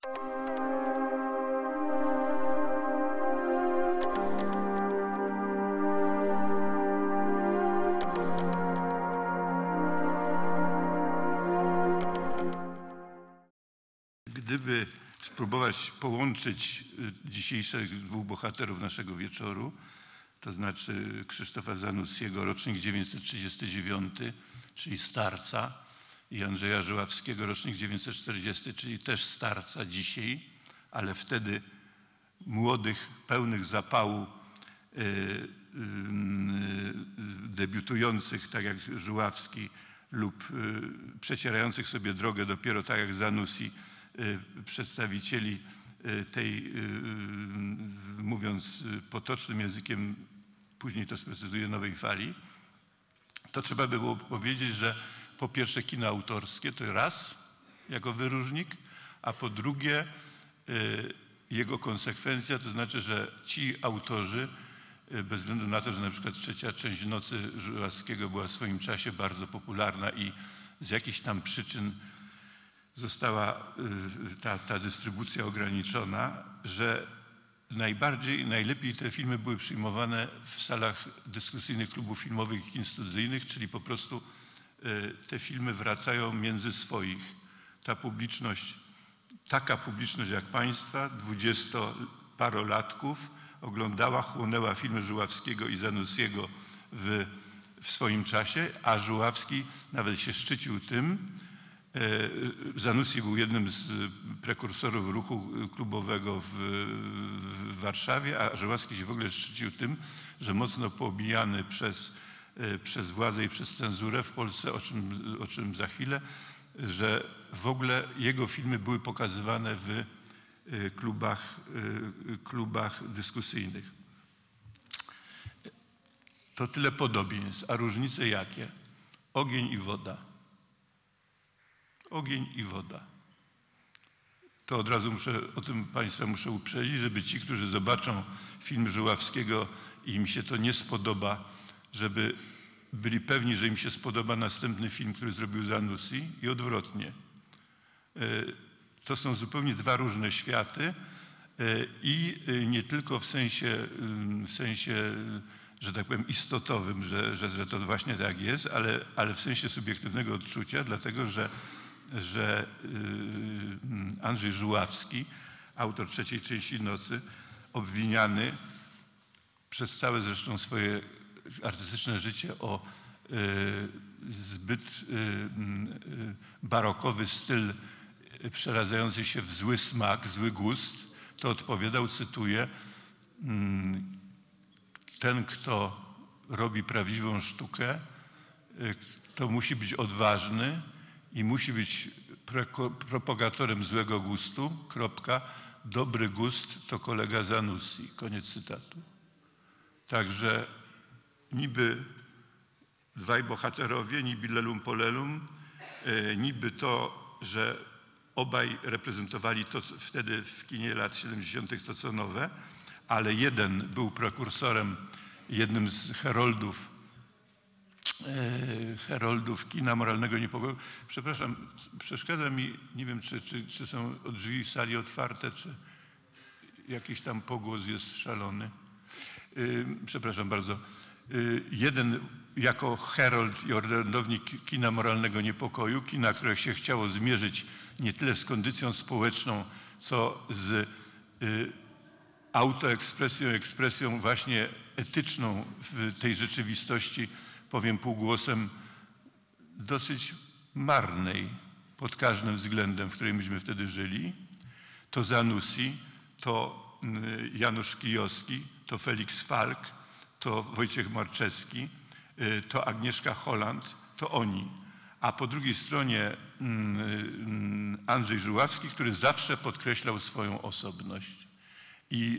Gdyby spróbować połączyć dzisiejszych dwóch bohaterów naszego wieczoru, to znaczy Krzysztofa Zanussiego, rocznik 939, czyli starca, i Andrzeja Żuławskiego, rocznik 940, czyli też starca dzisiaj, ale wtedy młodych, pełnych zapału, debiutujących, tak jak Żuławski, lub przecierających sobie drogę dopiero tak jak Zanussi, przedstawicieli tej, mówiąc potocznym językiem, później to sprecyzuje, nowej fali, to trzeba by było powiedzieć, że po pierwsze kino autorskie to raz jako wyróżnik, a po drugie jego konsekwencja, to znaczy, że ci autorzy, bez względu na to, że na przykład trzecia część Nocy Żuławskiego była w swoim czasie bardzo popularna i z jakichś tam przyczyn została ta dystrybucja ograniczona, że najlepiej te filmy były przyjmowane w salach dyskusyjnych klubów filmowych i kin studyjnych, czyli po prostu te filmy wracają między swoich. Taka publiczność jak państwa, 20-parolatków, oglądała, chłonęła filmy Żuławskiego i Zanussiego w swoim czasie, a Żuławski nawet się szczycił tym. Zanussi był jednym z prekursorów ruchu klubowego w Warszawie, a Żuławski się w ogóle szczycił tym, że mocno poobijany przez władzę i przez cenzurę w Polsce, o czym za chwilę, że w ogóle jego filmy były pokazywane w klubach dyskusyjnych. To tyle podobieństw, a różnice jakie? Ogień i woda. Ogień i woda. To od razu o tym Państwa muszę uprzedzić, żeby ci, którzy zobaczą film Żuławskiego i im się to nie spodoba, żeby byli pewni, że im się spodoba następny film, który zrobił Zanussi, i odwrotnie. To są zupełnie dwa różne światy i nie tylko w sensie, że tak powiem, istotowym, że to właśnie tak jest, ale w sensie subiektywnego odczucia, dlatego że Andrzej Żuławski, autor trzeciej części Nocy, obwiniany przez całe zresztą swoje artystyczne życie o zbyt barokowy styl przeradzający się w zły smak, zły gust, to odpowiadał, cytuję: ten, kto robi prawdziwą sztukę, to musi być odważny i musi być propagatorem złego gustu, kropka, dobry gust to kolega Zanussi, koniec cytatu. Także niby dwaj bohaterowie, niby lelum polelum, niby to, że obaj reprezentowali to wtedy w kinie lat 70. to co nowe, ale jeden był prekursorem, jednym z heroldów kina moralnego niepokoju. Przepraszam, przeszkadza mi, nie wiem, czy są drzwi sali otwarte, czy jakiś tam pogłos jest szalony. Przepraszam bardzo. Jeden jako herold i orędownik kina moralnego niepokoju, kina, które się chciało zmierzyć nie tyle z kondycją społeczną, co z autoekspresją, ekspresją właśnie etyczną w tej rzeczywistości, powiem półgłosem, dosyć marnej pod każdym względem, w której myśmy wtedy żyli. To Zanussi, to Janusz Kijowski, to Felix Falk, to Wojciech Marczewski, to Agnieszka Holland, to oni. A po drugiej stronie Andrzej Żuławski, który zawsze podkreślał swoją osobność i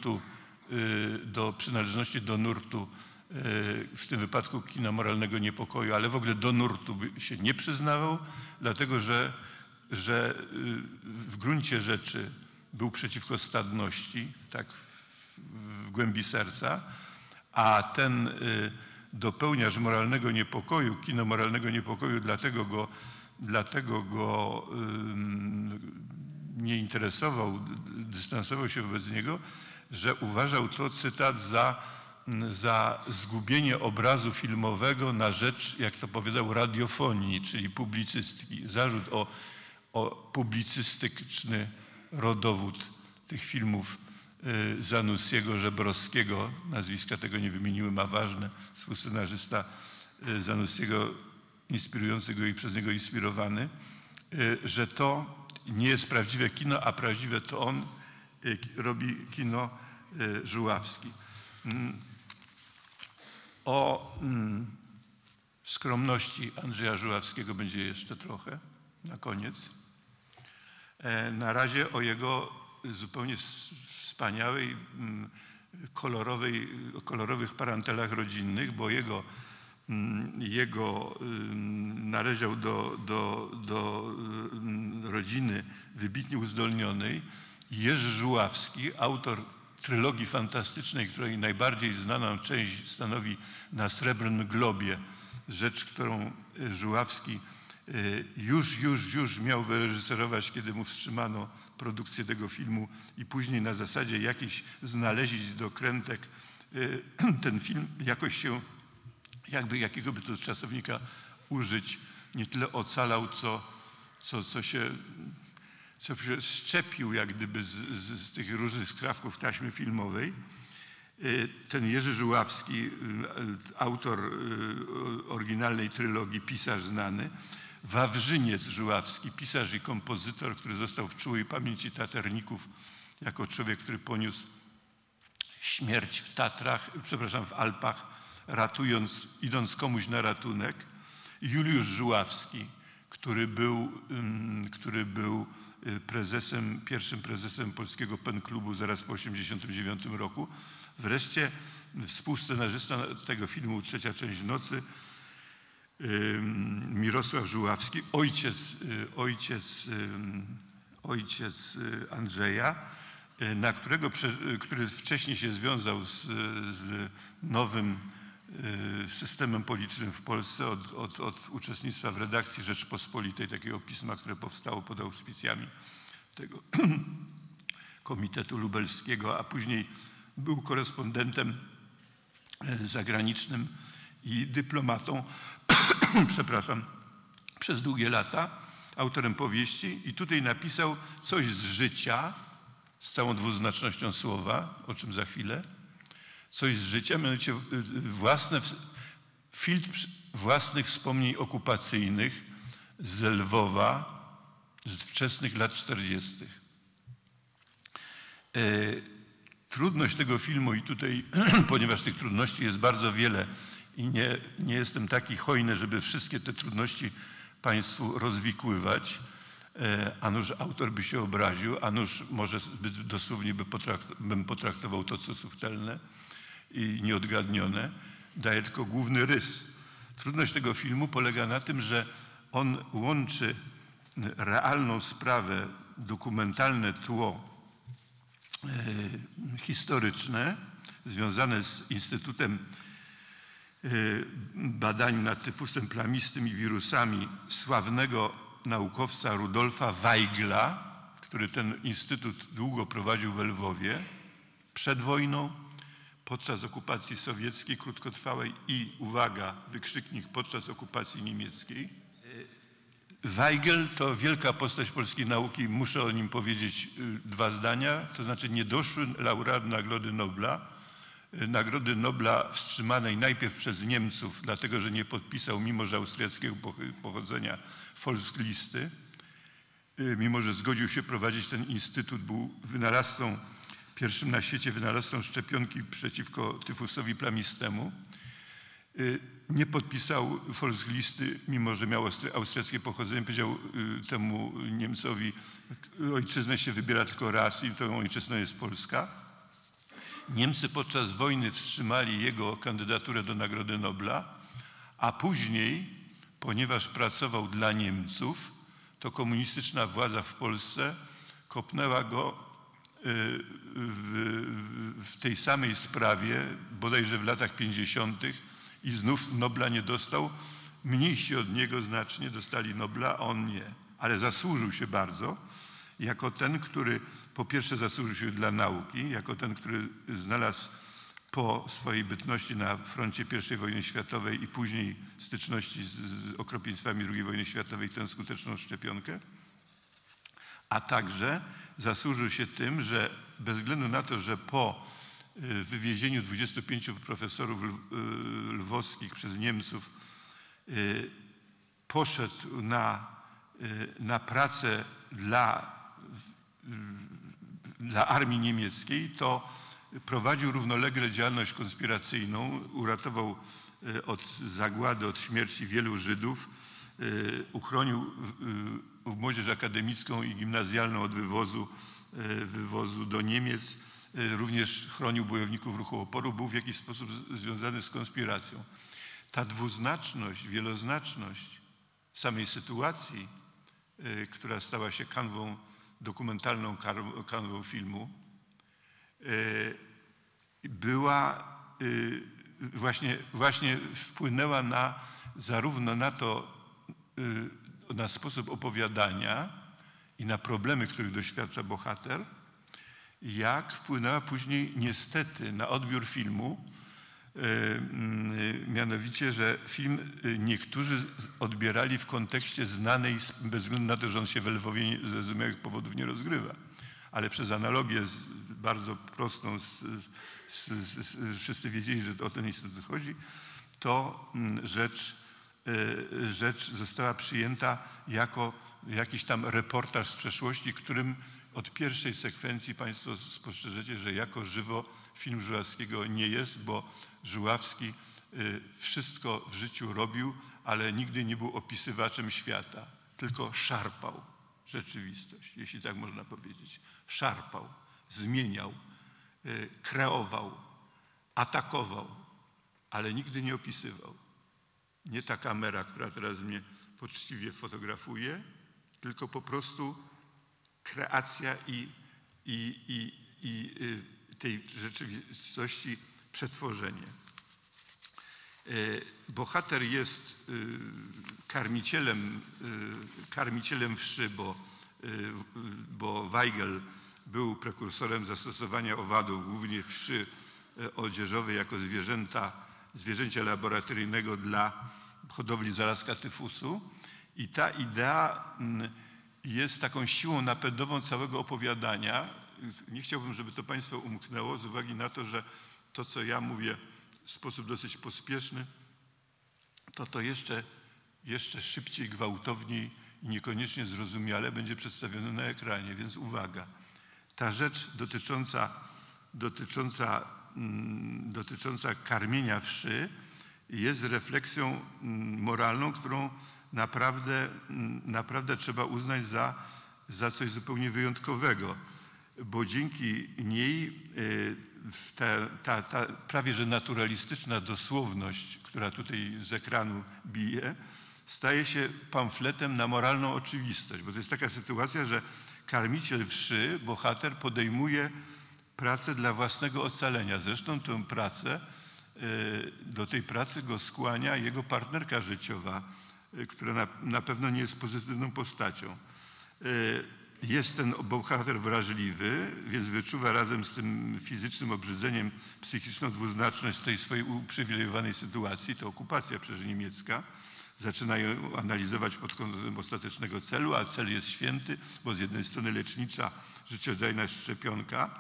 do przynależności do nurtu, w tym wypadku kina moralnego niepokoju, ale w ogóle do nurtu się nie przyznawał, dlatego że w gruncie rzeczy był przeciwko stadności, tak w głębi serca, a ten dopełniacz moralnego niepokoju, kino moralnego niepokoju, dlatego go nie interesował, dystansował się wobec niego, że uważał to, cytat, za zgubienie obrazu filmowego na rzecz, jak to powiedział, radiofonii, czyli publicystyki. Zarzut o publicystyczny rodowód tych filmów Zanussiego, Żebrowskiego, nazwiska tego nie wymieniłem, a ważne, współscenarzysta Zanussiego, inspirujący go i przez niego inspirowany, że to nie jest prawdziwe kino, a prawdziwe to on robi kino żuławski. O skromności Andrzeja Żuławskiego będzie jeszcze trochę na koniec. Na razie o jego zupełnie wspaniałej, kolorowych parantelach rodzinnych, bo jego należał do rodziny wybitnie uzdolnionej. Jerzy Żuławski, autor trylogii fantastycznej, której najbardziej znaną część stanowi Na Srebrnym Globie, rzecz, którą Żuławski już miał wyreżyserować, kiedy mu wstrzymano produkcję tego filmu i później na zasadzie jakichś znalezisk, dokrętek ten film jakoś się, jakby jakiego by to czasownika użyć, nie tyle ocalał, co się szczepił jak gdyby z tych różnych skrawków taśmy filmowej. Ten Jerzy Żuławski, autor oryginalnej trylogii, pisarz znany, Wawrzyniec Żuławski, pisarz i kompozytor, który został w czułej pamięci taterników jako człowiek, który poniósł śmierć w Tatrach, przepraszam, w Alpach, idąc komuś na ratunek. Juliusz Żuławski, który był pierwszym prezesem Polskiego Pen Klubu zaraz po 1989 roku. Wreszcie współscenarzysta tego filmu Trzecia część nocy, Mirosław Żuławski, ojciec Andrzeja, który wcześniej się związał z nowym systemem politycznym w Polsce od uczestnictwa w redakcji Rzeczpospolitej, takiego pisma, które powstało pod auspicjami tego Komitetu Lubelskiego, a później był korespondentem zagranicznym i dyplomatą, przepraszam, przez długie lata, autorem powieści, i tutaj napisał coś z życia, z całą dwuznacznością słowa, o czym za chwilę, coś z życia, mianowicie filtr własnych wspomnień okupacyjnych z Lwowa z wczesnych lat 40. Trudność tego filmu, i tutaj, ponieważ tych trudności jest bardzo wiele i nie jestem taki hojny, żeby wszystkie te trudności Państwu rozwikływać, a nuż autor by się obraził, a nuż może zbyt dosłownie bym potraktował to, co subtelne i nieodgadnione, daje tylko główny rys. Trudność tego filmu polega na tym, że on łączy realną sprawę, dokumentalne tło historyczne związane z Instytutem Badań nad Tyfusem Plamistym i Wirusami sławnego naukowca Rudolfa Weigla, który ten instytut długo prowadził we Lwowie, przed wojną, podczas okupacji sowieckiej krótkotrwałej i, uwaga, wykrzyknik, podczas okupacji niemieckiej. Weigel to wielka postać polskiej nauki, muszę o nim powiedzieć dwa zdania, to znaczy niedoszły laureat Nagrody Nobla. Nagrody Nobla wstrzymanej najpierw przez Niemców, dlatego że nie podpisał, mimo że austriackiego pochodzenia, Volkslisty, mimo że zgodził się prowadzić ten instytut, był wynalazcą, pierwszym na świecie wynalazcą szczepionki przeciwko tyfusowi plamistemu. Nie podpisał Volkslisty, mimo że miał austriackie pochodzenie. Powiedział temu Niemcowi, ojczyznę się wybiera tylko raz i tą ojczyzną jest Polska. Niemcy podczas wojny wstrzymali jego kandydaturę do Nagrody Nobla, a później, ponieważ pracował dla Niemców, to komunistyczna władza w Polsce kopnęła go w tej samej sprawie, bodajże w latach 50. i znów Nobla nie dostał. Mniejsi od niego znacznie dostali Nobla, a on nie. Ale zasłużył się bardzo jako ten, który po pierwsze zasłużył się dla nauki, jako ten, który znalazł po swojej bytności na froncie I wojny światowej i później styczności z okropieństwami II wojny światowej tę skuteczną szczepionkę, a także zasłużył się tym, że bez względu na to, że po wywiezieniu 25 profesorów lwowskich przez Niemców poszedł na pracę dla armii niemieckiej, to prowadził równolegle działalność konspiracyjną, uratował od zagłady, od śmierci wielu Żydów, uchronił młodzież akademicką i gimnazjalną od wywozu do Niemiec, również chronił bojowników ruchu oporu, był w jakiś sposób związany z konspiracją. Ta dwuznaczność, wieloznaczność samej sytuacji, która stała się kanwą dokumentalną, kanwą filmu, była właśnie wpłynęła zarówno na sposób opowiadania i na problemy, których doświadcza bohater, jak wpłynęła później niestety na odbiór filmu, mianowicie, że film niektórzy odbierali w kontekście znanej, bez względu na to, że on się w Lwowie ze zrozumiałych powodów nie rozgrywa, ale przez analogię bardzo prostą, wszyscy wiedzieli, że o ten instytut chodzi, to rzecz została przyjęta jako jakiś tam reportaż z przeszłości, którym od pierwszej sekwencji Państwo spostrzeżecie, że jako żywo film Żuławskiego nie jest, bo Żuławski wszystko w życiu robił, ale nigdy nie był opisywaczem świata, tylko szarpał rzeczywistość, jeśli tak można powiedzieć. Szarpał, zmieniał, kreował, atakował, ale nigdy nie opisywał. Nie ta kamera, która teraz mnie poczciwie fotografuje, tylko po prostu kreacja i tej rzeczywistości przetworzenie. Bohater jest karmicielem wszy, bo Weigel był prekursorem zastosowania owadów, głównie wszy odzieżowej, jako zwierzęcia laboratoryjnego dla hodowli zarazka tyfusu. I ta idea jest taką siłą napędową całego opowiadania. Nie chciałbym, żeby to Państwu umknęło z uwagi na to, że to, co ja mówię w sposób dosyć pospieszny, to jeszcze szybciej, gwałtowniej i niekoniecznie zrozumiale będzie przedstawione na ekranie. Więc uwaga, ta rzecz dotycząca karmienia wszy jest refleksją moralną, którą naprawdę trzeba uznać za coś zupełnie wyjątkowego, bo dzięki niej ta prawie że naturalistyczna dosłowność, która tutaj z ekranu bije, staje się pamfletem na moralną oczywistość, bo to jest taka sytuacja, że karmiciel wszy, bohater, podejmuje pracę dla własnego ocalenia. Zresztą tę pracę, do tej pracy go skłania jego partnerka życiowa, która na pewno nie jest pozytywną postacią. Jest ten bohater wrażliwy, więc wyczuwa razem z tym fizycznym obrzydzeniem psychiczną dwuznaczność tej swojej uprzywilejowanej sytuacji, to okupacja przecież niemiecka. Zaczyna ją analizować pod kątem ostatecznego celu, a cel jest święty, bo z jednej strony lecznicza, życiodajna szczepionka,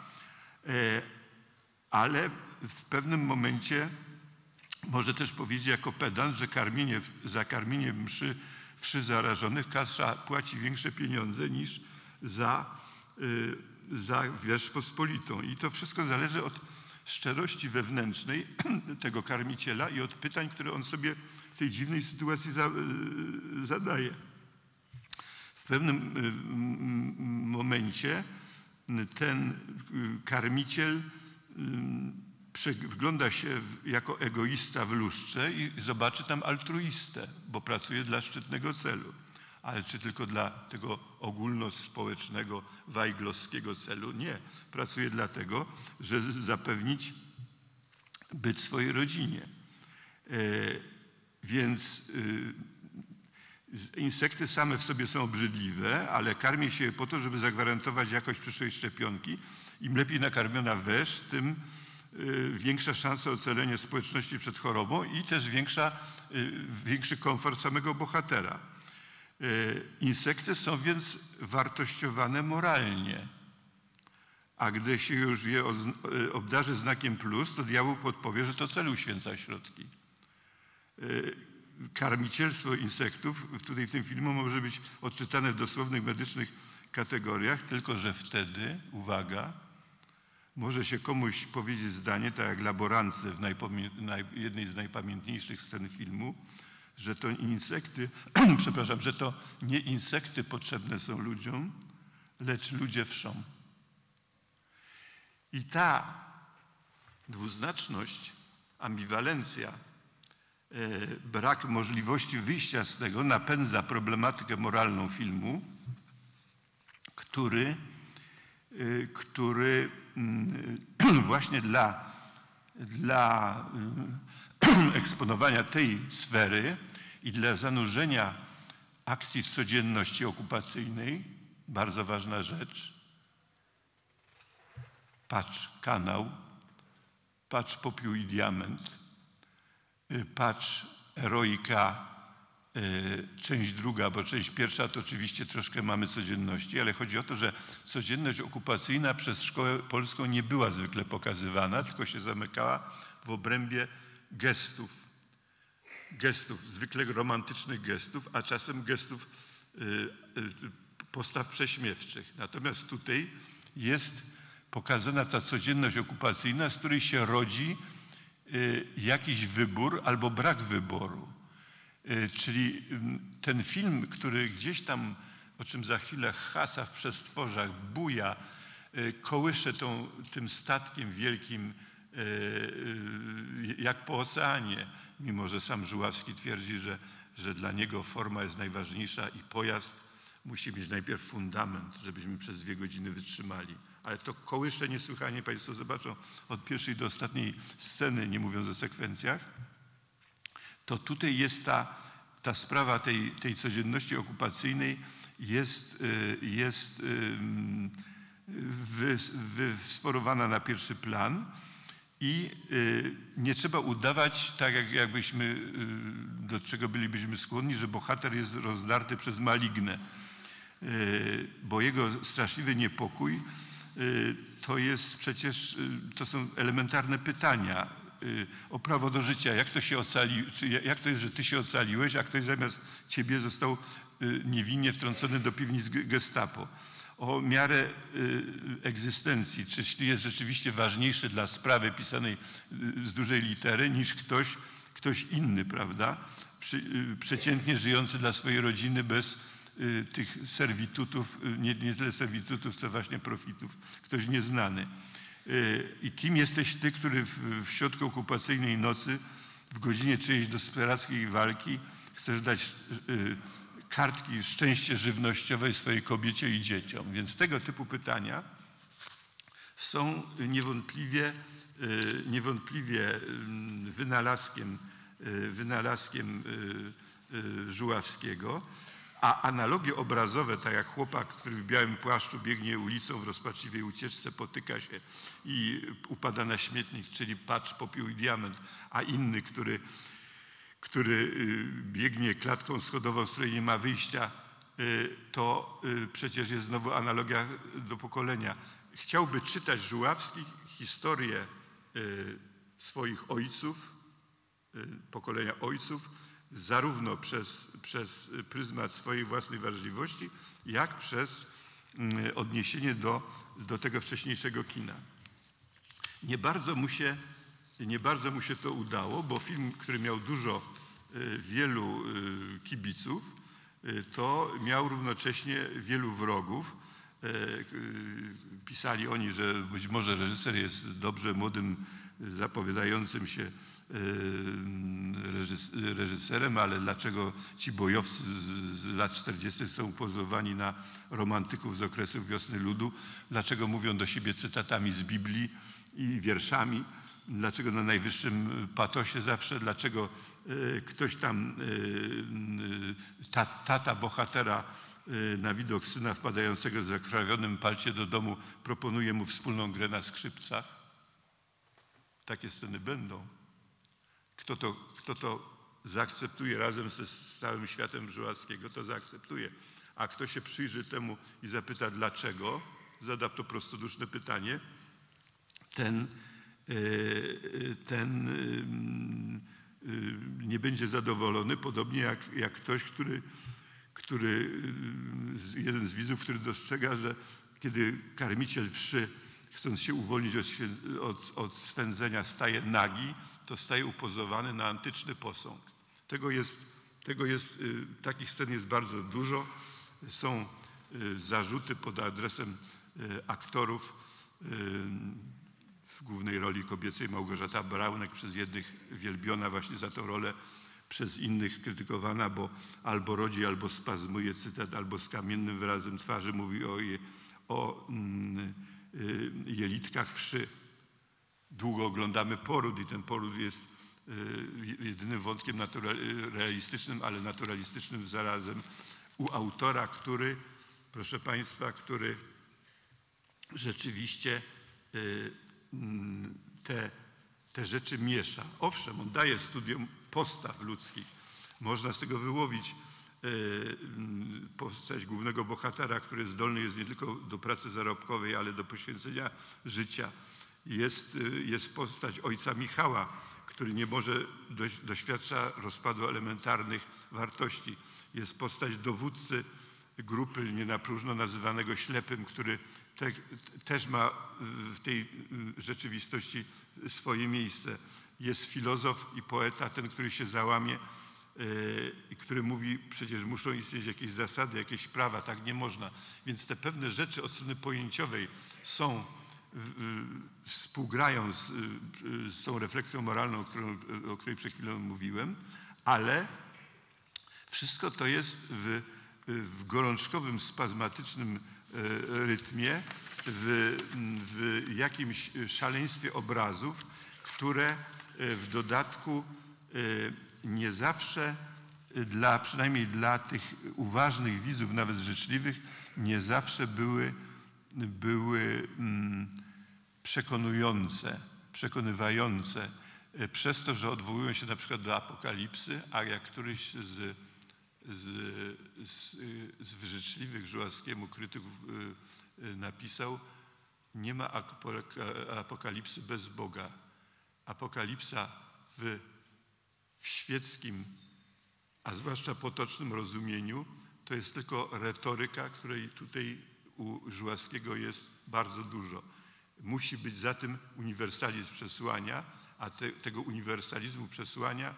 ale w pewnym momencie może też powiedzieć jako pedant, że za karmienie wszy zarażonych kasa płaci większe pieniądze niż za wierzch pospolitą. I to wszystko zależy od szczerości wewnętrznej tego karmiciela i od pytań, które on sobie w tej dziwnej sytuacji zadaje. W pewnym momencie ten karmiciel wgląda się jako egoista w lustrze i zobaczy tam altruistę, bo pracuje dla szczytnego celu. Ale czy tylko dla tego ogólnospołecznego, wajglowskiego celu? Nie. Pracuje dlatego, żeby zapewnić byt swojej rodzinie. Więc Insekty same w sobie są obrzydliwe, ale karmi się je po to, żeby zagwarantować jakość przyszłej szczepionki. Im lepiej nakarmiona wesz, tym większa szansa ocalenia społeczności przed chorobą i też większy komfort samego bohatera. Insekty są więc wartościowane moralnie, a gdy się już je obdarzy znakiem plus, to diabeł podpowie, że to cel uświęca środki. Karmicielstwo insektów tutaj w tym filmie może być odczytane w dosłownych medycznych kategoriach, tylko że wtedy, uwaga, może się komuś powiedzieć zdanie, tak jak laborantce w jednej z najpamiętniejszych scen filmu, że to insekty, przepraszam, że to nie insekty potrzebne są ludziom, lecz ludzie wszą. I ta dwuznaczność, ambiwalencja, brak możliwości wyjścia z tego napędza problematykę moralną filmu, który właśnie dla eksponowania tej sfery i dla zanurzenia akcji w codzienności okupacyjnej, bardzo ważna rzecz, patrz kanał, patrz popiół i diament, patrz eroika, część druga, bo część pierwsza to oczywiście troszkę mamy codzienności, ale chodzi o to, że codzienność okupacyjna przez szkołę polską nie była zwykle pokazywana, tylko się zamykała w obrębie gestów, zwykle romantycznych gestów, a czasem gestów postaw prześmiewczych. Natomiast tutaj jest pokazana ta codzienność okupacyjna, z której się rodzi jakiś wybór albo brak wyboru. Czyli ten film, który gdzieś tam, o czym za chwilę hasa w przestworzach, buja, kołysze tym statkiem wielkim jak po oceanie, mimo że sam Żuławski twierdzi, że dla niego forma jest najważniejsza i pojazd musi mieć najpierw fundament, żebyśmy przez 2 godziny wytrzymali. Ale to kołysze niesłychanie, Państwo zobaczą od pierwszej do ostatniej sceny, nie mówiąc o sekwencjach, to tutaj jest ta sprawa tej codzienności okupacyjnej jest wysforowana na pierwszy plan i nie trzeba udawać, tak jakbyśmy, do czego bylibyśmy skłonni, że bohater jest rozdarty przez malignę, bo jego straszliwy niepokój to są elementarne pytania o prawo do życia. Jak to się ocali, jak to jest, że ty się ocaliłeś, a ktoś zamiast ciebie został niewinnie wtrącony do piwnic Gestapo? O miarę egzystencji. Czy jest rzeczywiście ważniejszy dla sprawy pisanej z dużej litery niż ktoś inny, prawda? Przeciętnie żyjący dla swojej rodziny bez tych serwitutów, nie tyle serwitutów, co właśnie profitów, ktoś nieznany. I kim jesteś ty, który w środku okupacyjnej nocy, w godzinie czyjejś desperackiej walki chcesz dać kartki szczęście żywnościowe swojej kobiecie i dzieciom. Więc tego typu pytania są niewątpliwie wynalazkiem Żuławskiego, a analogie obrazowe, tak jak chłopak, który w białym płaszczu biegnie ulicą w rozpaczliwej ucieczce, potyka się i upada na śmietnik, czyli patrz, popiół i diament, a inny, który biegnie klatką schodową, z której nie ma wyjścia, to przecież jest znowu analogia do pokolenia. Chciałby czytać Żuławski historię swoich ojców, pokolenia ojców, zarówno przez pryzmat swojej własnej wrażliwości, jak przez odniesienie do tego wcześniejszego kina. Nie bardzo mu się to udało, bo film, który miał wielu kibiców, to miał równocześnie wielu wrogów. Pisali oni, że być może reżyser jest dobrze młodym, zapowiadającym się reżyserem, ale dlaczego ci bojowcy z lat 40. są pozowani na romantyków z okresu Wiosny Ludu? Dlaczego mówią do siebie cytatami z Biblii i wierszami? dlaczego na najwyższym patosie zawsze, dlaczego ktoś tam, tata bohatera na widok syna wpadającego z zakrawionym palcie do domu proponuje mu wspólną grę na skrzypcach. Takie sceny będą. Kto to zaakceptuje razem z całym światem Żuławskiego, to zaakceptuje. A kto się przyjrzy temu i zapyta dlaczego, zada to prostoduszne pytanie, ten nie będzie zadowolony, podobnie jak ktoś, jeden z widzów, który dostrzega, że kiedy karmiciel wszy, chcąc się uwolnić od swędzenia, staje nagi, to staje upozowany na antyczny posąg. Takich scen jest bardzo dużo. Są zarzuty pod adresem aktorów. W głównej roli kobiecej Małgorzata Braunek, przez jednych wielbiona właśnie za tę rolę, przez innych krytykowana, bo albo rodzi, albo spazmuje, cytat, albo z kamiennym wyrazem twarzy mówi o jelitkach wszy. Długo oglądamy poród i ten poród jest jedynym wątkiem realistycznym, ale naturalistycznym zarazem u autora, który, proszę Państwa, który rzeczywiście te rzeczy miesza. Owszem, on daje studium postaw ludzkich. Można z tego wyłowić postać głównego bohatera, który zdolny jest nie tylko do pracy zarobkowej, ale do poświęcenia życia. Jest postać ojca Michała, który nie może, doświadcza rozpadu elementarnych wartości. Jest postać dowódcy grupy nie na próżno nazywanego ślepym, który też ma w tej rzeczywistości swoje miejsce. Jest filozof i poeta, ten, który się załamie i który mówi, przecież muszą istnieć jakieś zasady, jakieś prawa, tak nie można. Więc te pewne rzeczy od strony pojęciowej współgrają z tą refleksją moralną, o której przed chwilą mówiłem, ale wszystko to jest w gorączkowym, spazmatycznym rytmie, w jakimś szaleństwie obrazów, które w dodatku nie zawsze, przynajmniej dla tych uważnych widzów, nawet życzliwych, nie zawsze były przekonywające, przez to, że odwołują się na przykład do Apokalipsy, a jak któryś z życzliwych Żuławskiemu krytyków napisał, nie ma apokalipsy bez Boga. Apokalipsa w świeckim, a zwłaszcza potocznym rozumieniu, to jest tylko retoryka, której tutaj u Żuławskiego jest bardzo dużo. Musi być za tym uniwersalizm przesłania, a tego uniwersalizmu przesłania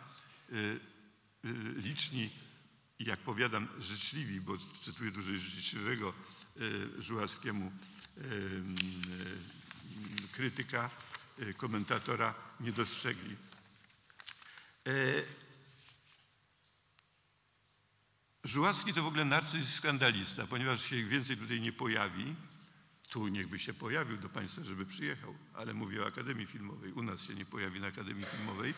liczni i, jak powiadam, życzliwi, bo cytuję dużo życzliwego Żuławskiemu krytyka, komentatora, nie dostrzegli. Żuławski to w ogóle narcyz i skandalista, ponieważ się więcej tutaj nie pojawi. Tu niechby się pojawił do Państwa, żeby przyjechał, ale mówię o Akademii Filmowej. U nas się nie pojawi na Akademii Filmowej.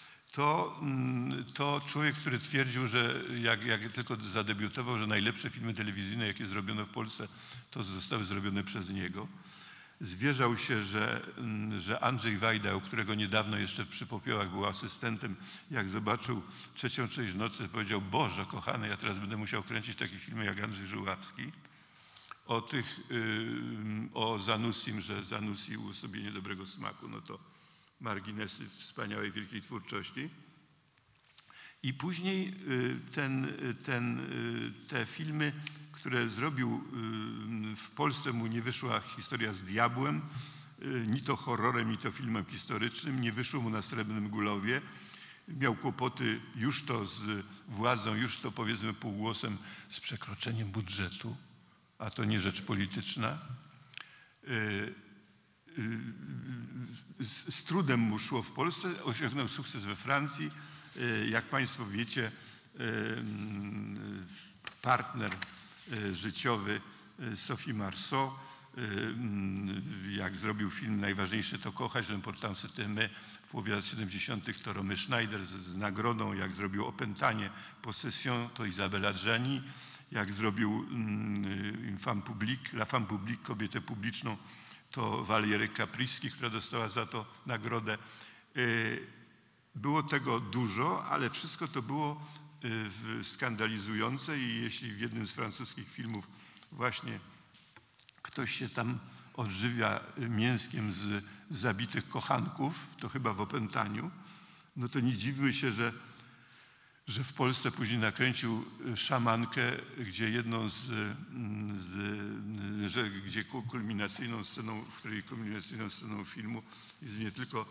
To człowiek, który twierdził, że jak tylko zadebiutował, że najlepsze filmy telewizyjne, jakie zrobiono w Polsce, to zostały zrobione przez niego. Zwierzał się, że Andrzej Wajda, u którego niedawno jeszcze przy Popiołach był asystentem, jak zobaczył Trzecią część nocy, powiedział: Boże kochany, ja teraz będę musiał kręcić takie filmy jak Andrzej Żuławski. O Zanussim, że Zanussi uosobienie dobrego smaku, no to marginesy wspaniałej, wielkiej twórczości. I później te filmy, które zrobił w Polsce, mu nie wyszła Historia z diabłem, ni to horrorem, ni to filmem historycznym, nie wyszło mu na Srebrnym Gólowie. Miał kłopoty już to z władzą, już to powiedzmy półgłosem z przekroczeniem budżetu, a to nie rzecz polityczna. Z trudem mu szło w Polsce, osiągnął sukces we Francji. Jak Państwo wiecie, partner życiowy Sophie Marceau, jak zrobił film Najważniejsze to kochać, L'important c'est aimer, w połowie lat 70. to Romy Schneider z nagrodą, jak zrobił Opętanie, Possession, to Isabelle Adjani, jak zrobił La femme publique, Kobietę publiczną, to Valérie Caprisky, która dostała za to nagrodę. Było tego dużo, ale wszystko to było skandalizujące i jeśli w jednym z francuskich filmów właśnie ktoś się tam odżywia mięskiem z zabitych kochanków, to chyba w Opętaniu, no to nie dziwmy się, że w Polsce później nakręcił Szamankę, gdzie gdzie kulminacyjną sceną, w której kulminacyjną sceną filmu jest nie tylko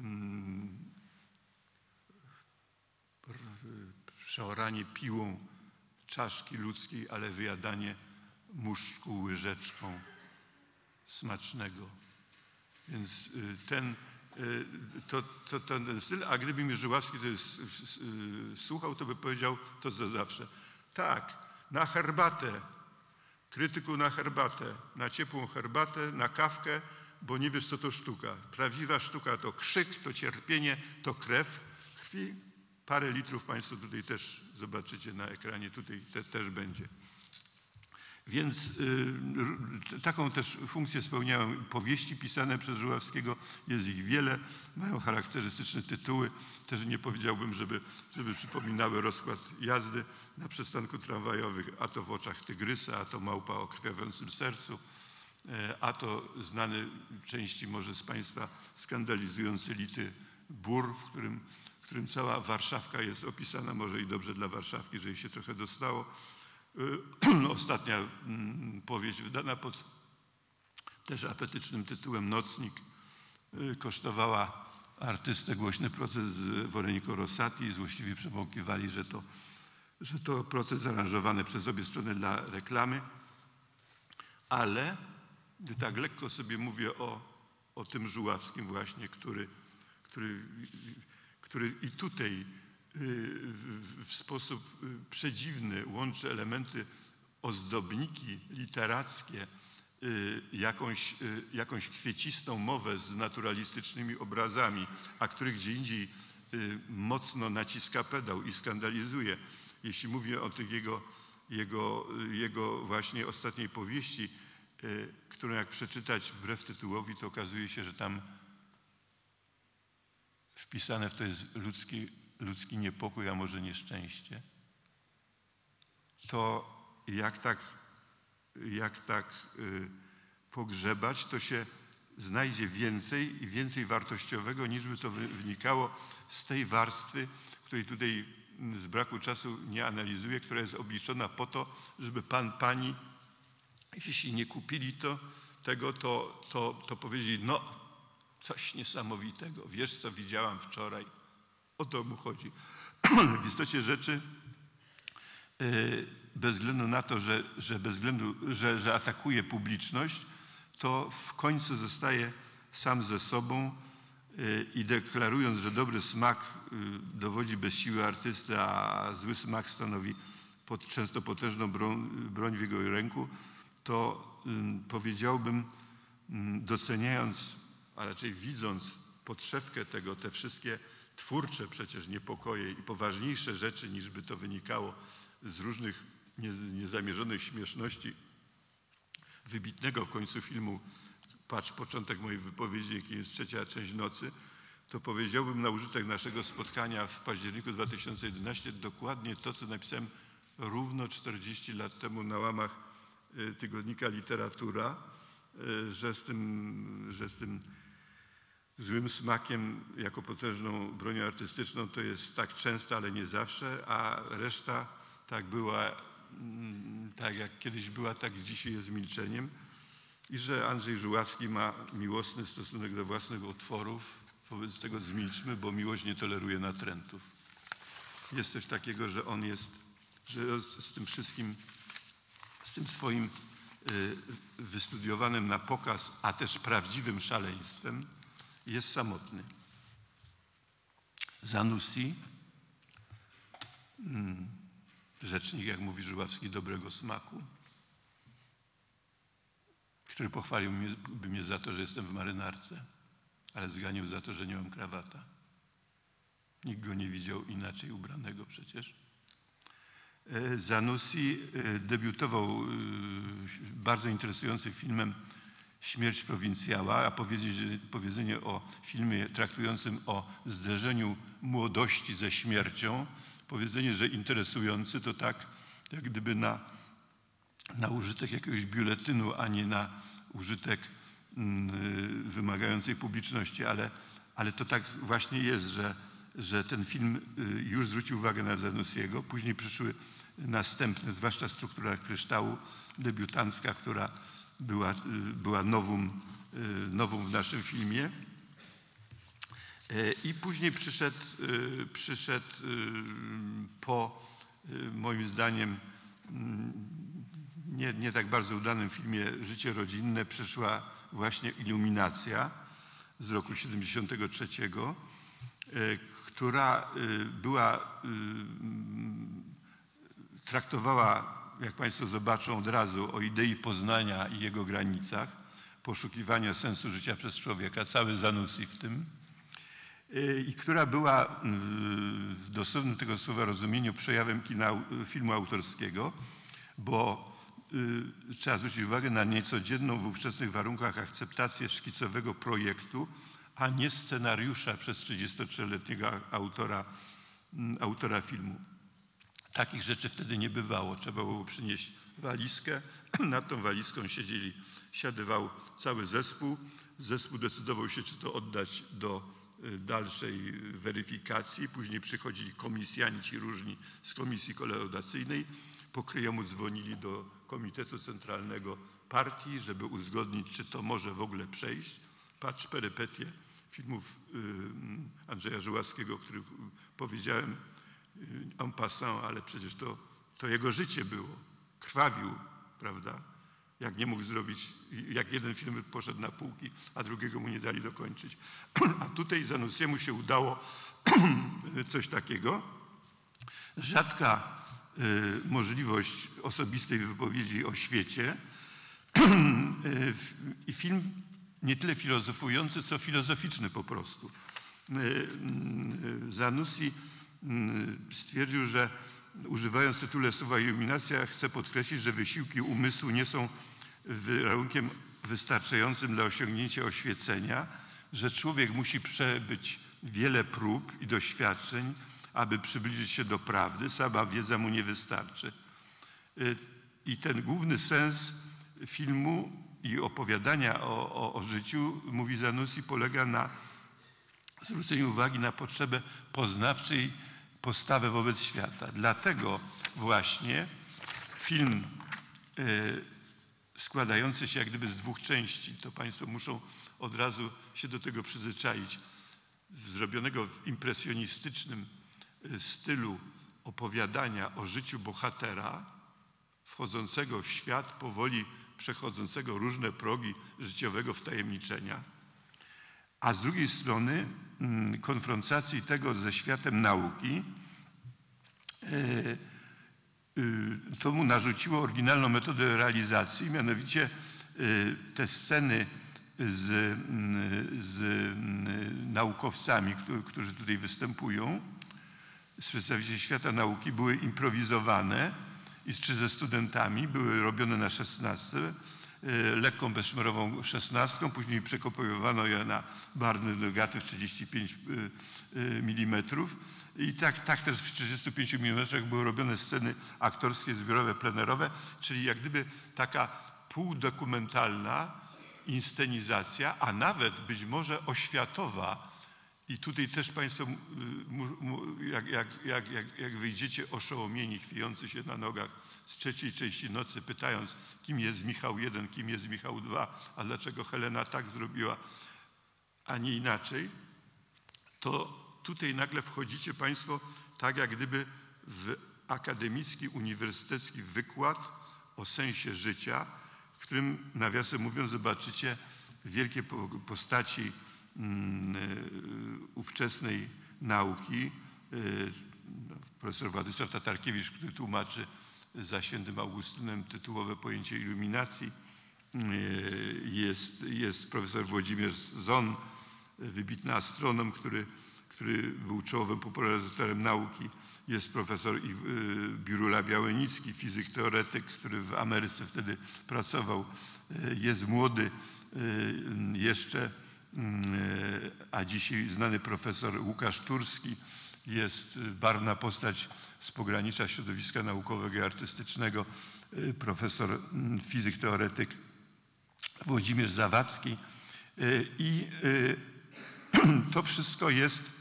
przeoranie piłą czaszki ludzkiej, ale wyjadanie muszczku łyżeczką smacznego. Więc ten styl, a gdyby mnie Żuławski słuchał, to by powiedział to za zawsze. Tak, na herbatę, krytyku na herbatę, na ciepłą herbatę, na kawkę, bo nie wiesz, co to sztuka. Prawdziwa sztuka to krzyk, to cierpienie, to krew. Krwi parę litrów Państwo tutaj też zobaczycie na ekranie, tutaj też będzie. Więc taką też funkcję spełniają powieści pisane przez Żuławskiego. Jest ich wiele, mają charakterystyczne tytuły. Też nie powiedziałbym, żeby przypominały rozkład jazdy na przystanku tramwajowym. A to W oczach tygrysa, a to Małpa o krwawiącym sercu, a to znany części może z Państwa skandalizujący Lity Bór, w którym cała Warszawka jest opisana, może i dobrze dla Warszawki, że jej się trochę dostało. Ostatnia powieść wydana pod też apetycznym tytułem Nocnik kosztowała artystę głośny proces z Worenico Rossati i złośliwie przebąkiwali, że to proces zaaranżowany przez obie strony dla reklamy. Ale gdy tak lekko sobie mówię o tym Żuławskim właśnie, który i tutaj w sposób przedziwny łączy elementy ozdobniki literackie, jakąś kwiecistą mowę z naturalistycznymi obrazami, a który gdzie indziej mocno naciska pedał i skandalizuje. Jeśli mówię o tych jego właśnie ostatniej powieści, którą jak przeczytać wbrew tytułowi, to okazuje się, że tam wpisane w to jest ludzki niepokój, a może nieszczęście, to jak tak pogrzebać, to się znajdzie więcej i więcej wartościowego, niż by to wynikało z tej warstwy, której tutaj z braku czasu nie analizuję, która jest obliczona po to, żeby pan, pani, jeśli nie kupili tego, to powiedzieli, no coś niesamowitego, wiesz co widziałam wczoraj, o to mu chodzi. W istocie rzeczy bez względu na to, że atakuje publiczność, to w końcu zostaje sam ze sobą i deklarując, że dobry smak dowodzi bez siły artysty, a zły smak stanowi często potężną broń w jego ręku, to powiedziałbym, doceniając, a raczej widząc podszewkę tego, te wszystkie twórcze przecież niepokoje i poważniejsze rzeczy, niż by to wynikało z różnych niezamierzonych śmieszności wybitnego w końcu filmu, patrz początek mojej wypowiedzi, jakim jest Trzecia część nocy, to powiedziałbym na użytek naszego spotkania w październiku 2011 dokładnie to, co napisałem równo 40 lat temu na łamach tygodnika Literatura, że z tym złym smakiem jako potężną bronią artystyczną to jest tak często, ale nie zawsze, a reszta tak była, tak jak kiedyś była, tak dzisiaj jest milczeniem. I że Andrzej Żuławski ma miłosny stosunek do własnych utworów, wobec tego zmilczmy, bo miłość nie toleruje natrętów. Jest coś takiego, że on jest, że z tym wszystkim, z tym swoim wystudiowanym na pokaz, a też prawdziwym szaleństwem jest samotny. Zanussi, rzecznik, jak mówi Żuławski, dobrego smaku, który pochwaliłby mnie za to, że jestem w marynarce, ale zganił za to, że nie mam krawata. Nikt go nie widział inaczej ubranego przecież. Zanussi debiutował bardzo interesującym filmem Śmierć prowincjała, a powiedzenie o filmie traktującym o zderzeniu młodości ze śmiercią, powiedzenie, że interesujący, to tak jak gdyby na użytek jakiegoś biuletynu, a nie na użytek wymagającej publiczności, ale to tak właśnie jest, że ten film już zwrócił uwagę na Zanussiego. Później przyszły następne, zwłaszcza Struktura kryształu, debiutancka, która była nową w naszym filmie. I później przyszedł po moim zdaniem nie tak bardzo udanym filmie Życie rodzinne przyszła właśnie Iluminacja z roku 73, która traktowała, jak Państwo zobaczą od razu, o idei poznania i jego granicach, poszukiwania sensu życia przez człowieka, cały Zanussi w tym, i która była w dosłownym tego słowa rozumieniu przejawem filmu autorskiego, bo trzeba zwrócić uwagę na niecodzienną w ówczesnych warunkach akceptację szkicowego projektu, a nie scenariusza przez 33-letniego autora filmu. Takich rzeczy wtedy nie bywało. Trzeba było przynieść walizkę. Nad tą walizką siadywał cały zespół. Zespół decydował się, czy to oddać do dalszej weryfikacji. Później przychodzili komisjanci różni z komisji kolaudacyjnej. Po kryjomu dzwonili do Komitetu Centralnego Partii, żeby uzgodnić, czy to może w ogóle przejść. Patrz perypetie filmów Andrzeja Żuławskiego, o których powiedziałem en passant, ale przecież to jego życie było. Krwawił, prawda? Jak nie mógł zrobić, jak jeden film poszedł na półki, a drugiego mu nie dali dokończyć. A tutaj Zanussiemu się udało coś takiego. Rzadka możliwość osobistej wypowiedzi o świecie i film nie tyle filozofujący, co filozoficzny po prostu. Zanussi stwierdził, że używając w tytule słowa iluminacja, chce podkreślić, że wysiłki umysłu nie są warunkiem wystarczającym dla osiągnięcia oświecenia, że człowiek musi przebyć wiele prób i doświadczeń, aby przybliżyć się do prawdy. Sama wiedza mu nie wystarczy. I ten główny sens filmu i opowiadania o życiu, mówi Zanussi, polega na zwróceniu uwagi na potrzebę poznawczej postawy wobec świata. Dlatego właśnie film składający się jak gdyby z dwóch części, to Państwo muszą od razu się do tego przyzwyczaić, zrobionego w impresjonistycznym stylu opowiadania o życiu bohatera, wchodzącego w świat, powoli przechodzącego różne progi życiowego wtajemniczenia, a z drugiej strony konfrontacji tego ze światem nauki, to mu narzuciło oryginalną metodę realizacji, mianowicie te sceny z naukowcami, którzy tutaj występują, z przedstawicieli świata nauki, były improwizowane i ze studentami, były robione na 16, lekką bezszmerową 16, później przekopujowano je na barwny negatyw 35 mm i tak też w 35 mm były robione sceny aktorskie, zbiorowe, plenerowe, czyli jak gdyby taka półdokumentalna inscenizacja, a nawet być może oświatowa. I tutaj też Państwo, jak wyjdziecie oszołomieni, chwiejący się na nogach z trzeciej części nocy, pytając, kim jest Michał I, kim jest Michał II, a dlaczego Helena tak zrobiła, a nie inaczej, to tutaj nagle wchodzicie Państwo tak jak gdyby w akademicki, uniwersytecki wykład o sensie życia, w którym, nawiasem mówiąc, zobaczycie wielkie postaci ówczesnej nauki. Profesor Władysław Tatarkiewicz, który tłumaczy za świętym Augustynem tytułowe pojęcie iluminacji, jest profesor Włodzimierz Ząn, wybitny astronom, który był czołowym popularyzatorem nauki. Jest profesor Birula Białenicki, fizyk, teoretyk, który w Ameryce wtedy pracował. Jest młody jeszcze, a dzisiaj znany profesor Łukasz Turski. Jest barwna postać z pogranicza środowiska naukowego i artystycznego, profesor fizyk, teoretyk Włodzimierz Zawadzki. I to wszystko jest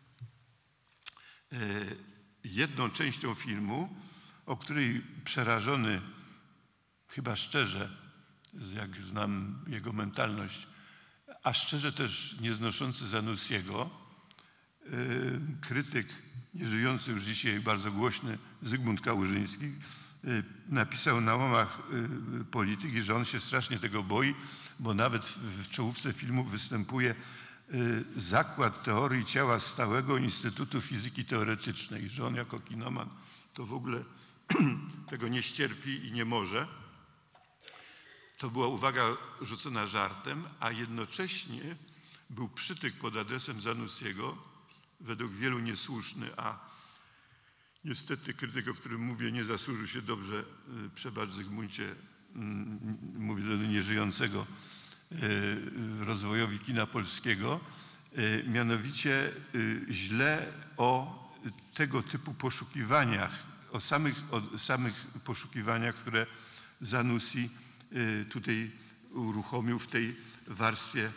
jedną częścią filmu, o której przerażony, chyba szczerze, jak znam jego mentalność, a szczerze też nieznoszący Zanussiego, krytyk nieżyjący już dzisiaj bardzo głośny Zygmunt Kałużyński napisał na łamach Polityki, że on się strasznie tego boi, bo nawet w czołówce filmu występuje Zakład Teorii Ciała Stałego Instytutu Fizyki Teoretycznej, że on jako kinoman to w ogóle tego nie ścierpi i nie może. To była uwaga rzucona żartem, a jednocześnie był przytyk pod adresem Zanussiego, według wielu niesłuszny, a niestety krytyk, o którym mówię, nie zasłużył się dobrze, przebacz Zygmuncie, mówię do nieżyjącego, rozwojowi kina polskiego, mianowicie źle o tego typu poszukiwaniach, o samych poszukiwaniach, które Zanussi tutaj uruchomił w tej warstwie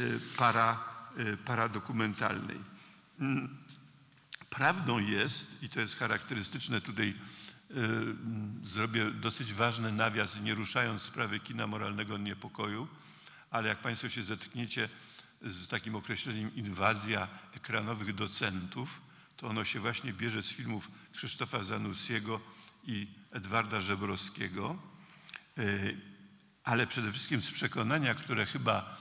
paradokumentalnej. Prawdą jest, i to jest charakterystyczne, tutaj zrobię dosyć ważny nawias, nie ruszając sprawy kina moralnego niepokoju, ale jak Państwo się zetkniecie z takim określeniem inwazja ekranowych docentów, to ono się właśnie bierze z filmów Krzysztofa Zanussiego i Edwarda Żebrowskiego, ale przede wszystkim z przekonania, które chyba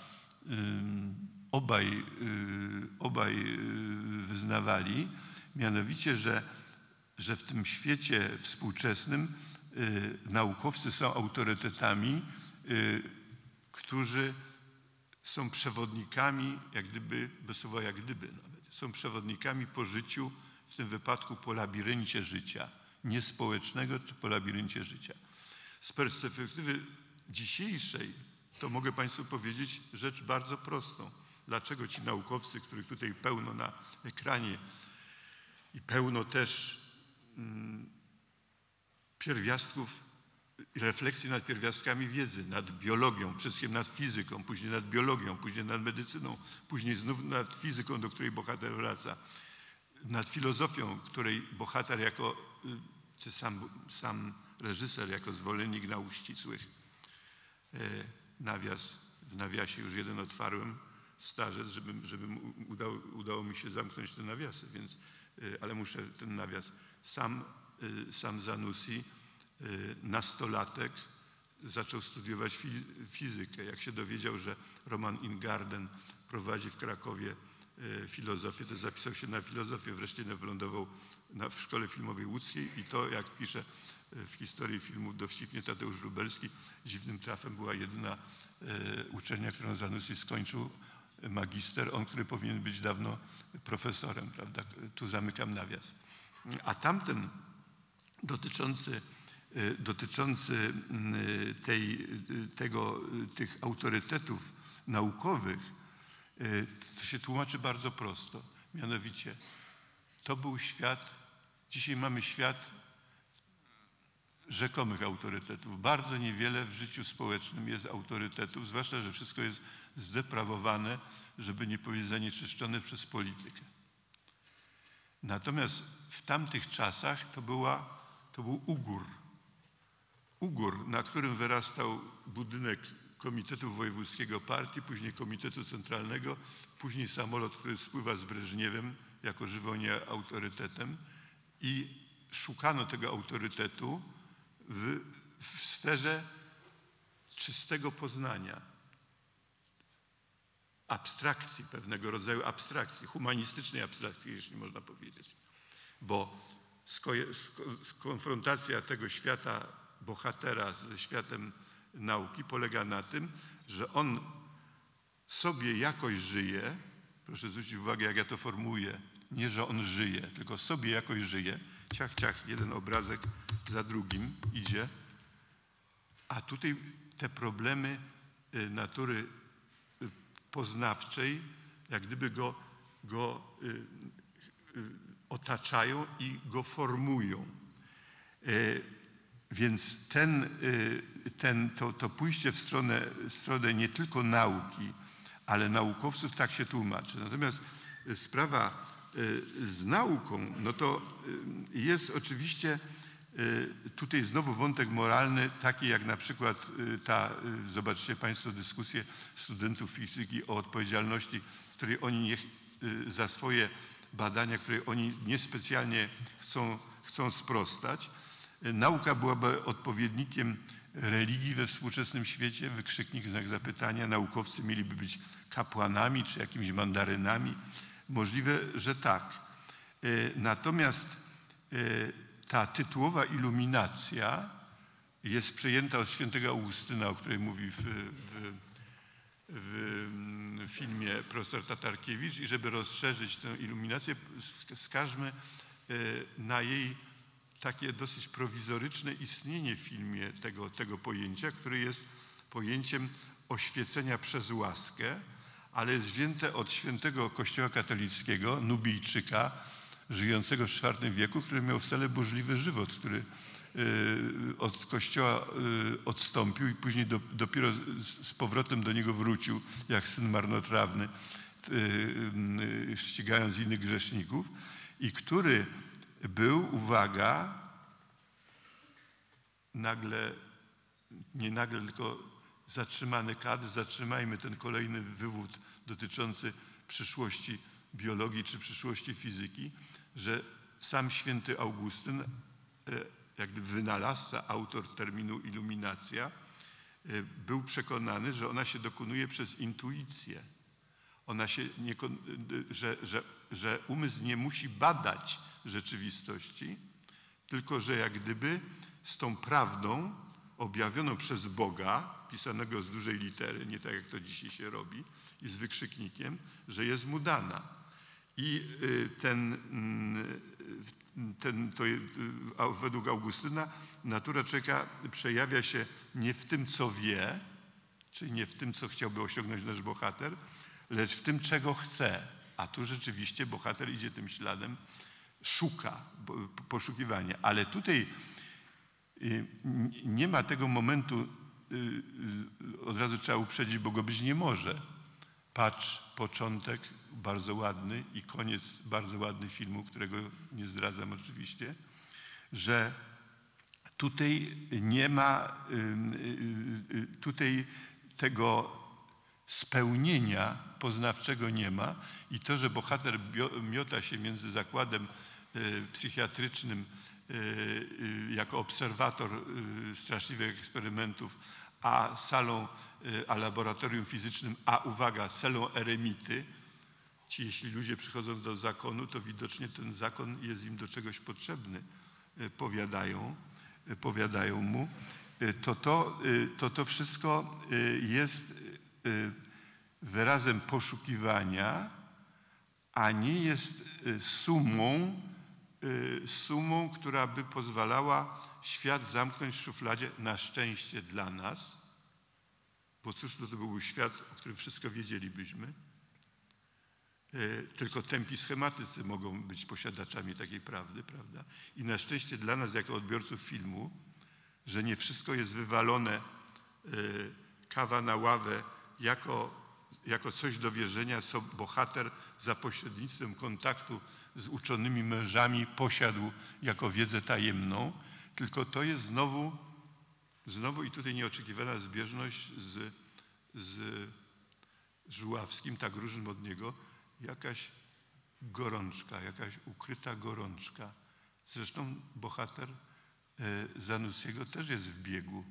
obaj wyznawali, mianowicie, że w tym świecie współczesnym naukowcy są autorytetami, którzy są przewodnikami, jak gdyby, bez słowa jak gdyby nawet, są przewodnikami po życiu, w tym wypadku po labiryncie życia, nie społecznego, czy po labiryncie życia. Z perspektywy dzisiejszej to mogę Państwu powiedzieć rzecz bardzo prostą. Dlaczego ci naukowcy, których tutaj pełno na ekranie i pełno też pierwiastków, refleksji nad pierwiastkami wiedzy, nad biologią, przede wszystkim nad fizyką, później nad biologią, później nad medycyną, później znów nad fizyką, do której bohater wraca, nad filozofią, której bohater czy sam reżyser jako zwolennik nauk ścisłych, w nawiasie już jeden otwarłem, starzec, żeby udało mi się zamknąć te nawiasy, więc, ale muszę ten nawias. Sam Zanussi, nastolatek, zaczął studiować fizykę. Jak się dowiedział, że Roman Ingarden prowadzi w Krakowie filozofię, to zapisał się na filozofię. Wreszcie wylądował w Szkole Filmowej Łódzkiej i to, jak pisze w historii filmu dowcipnie Tadeusz Wróbelski, dziwnym trafem była jedyna uczelnia, którą Zanussi skończył, magister, on, który powinien być dawno profesorem, prawda? Tu zamykam nawias. A tamten dotyczący tych autorytetów naukowych, to się tłumaczy bardzo prosto. Mianowicie, to był świat, dzisiaj mamy świat rzekomych autorytetów. Bardzo niewiele w życiu społecznym jest autorytetów, zwłaszcza, że wszystko jest zdeprawowane, żeby nie powiedzieć zanieczyszczone przez politykę. Natomiast w tamtych czasach to był ugór, na którym wyrastał budynek Komitetu Wojewódzkiego Partii, później Komitetu Centralnego, później samolot, który spływa z Breżniewem jako żywą autorytetem i szukano tego autorytetu w sferze czystego poznania, abstrakcji, pewnego rodzaju abstrakcji, humanistycznej abstrakcji, jeśli można powiedzieć. Bo konfrontacja tego świata bohatera ze światem nauki polega na tym, że on sobie jakoś żyje, proszę zwrócić uwagę, jak ja to formułuję, nie, że on żyje, tylko sobie jakoś żyje, ciach, ciach, jeden obrazek za drugim idzie, a tutaj te problemy natury poznawczej jak gdyby go otaczają i go formują. Więc to pójście w stronę nie tylko nauki, ale naukowców tak się tłumaczy. Natomiast sprawa z nauką, no to jest oczywiście tutaj znowu wątek moralny, taki jak na przykład zobaczcie Państwo dyskusję studentów fizyki o odpowiedzialności, której oni za swoje badania, której oni niespecjalnie chcą sprostać. Nauka byłaby odpowiednikiem religii we współczesnym świecie, wykrzyknik, znak zapytania. Naukowcy mieliby być kapłanami czy jakimiś mandarynami. Możliwe, że tak. Natomiast ta tytułowa iluminacja jest przejęta od świętego Augustyna, o której mówi w filmie profesor Tatarkiewicz, i żeby rozszerzyć tę iluminację, wskażmy na jej takie dosyć prowizoryczne istnienie w filmie tego pojęcia, które jest pojęciem oświecenia przez łaskę, ale jest wzięte od świętego Kościoła katolickiego, Nubijczyka, żyjącego w IV wieku, który miał wcale burzliwy żywot, który od Kościoła odstąpił i później dopiero z powrotem do niego wrócił, jak syn marnotrawny, ścigając innych grzeszników, i który był, uwaga, nie nagle, tylko zatrzymany kadr, zatrzymajmy ten kolejny wywód dotyczący przyszłości biologii czy przyszłości fizyki, że sam święty Augustyn, jak gdyby wynalazca, autor terminu iluminacja, był przekonany, że ona się dokonuje przez intuicję. Że umysł nie musi badać rzeczywistości, tylko że jak gdyby z tą prawdą objawioną przez Boga, pisanego z dużej litery, nie tak jak to dzisiaj się robi, i z wykrzyknikiem, że jest mu dana. I według Augustyna natura człowieka przejawia się nie w tym, co wie, czyli nie w tym, co chciałby osiągnąć nasz bohater, lecz w tym, czego chce. A tu rzeczywiście bohater idzie tym śladem, szuka, poszukiwania. Ale tutaj nie ma tego momentu, od razu trzeba uprzedzić, bo go być nie może. Patrz, początek bardzo ładny i koniec bardzo ładny filmu, którego nie zdradzam oczywiście, że tutaj nie ma tego spełnienia poznawczego nie ma, i to, że bohater miota się między zakładem psychiatrycznym jako obserwator straszliwych eksperymentów, a salą, a laboratorium fizycznym, a uwaga, celą eremity. Jeśli ludzie przychodzą do zakonu, to widocznie ten zakon jest im do czegoś potrzebny, powiadają mu. To wszystko jest wyrazem poszukiwania, a nie jest sumą, która by pozwalała świat zamknąć w szufladzie, na szczęście dla nas, bo cóż to byłby świat, o którym wszystko wiedzielibyśmy. Tylko tępi schematycy mogą być posiadaczami takiej prawdy, prawda? I na szczęście dla nas, jako odbiorców filmu, że nie wszystko jest wywalone, kawa na ławę, jako coś do wierzenia, co bohater za pośrednictwem kontaktu z uczonymi mężami posiadł jako wiedzę tajemną, tylko to jest znowu i tutaj nieoczekiwana zbieżność z Żuławskim, tak różnym od niego, jakaś gorączka, jakaś ukryta gorączka. Zresztą bohater Zanussiego też jest w biegu.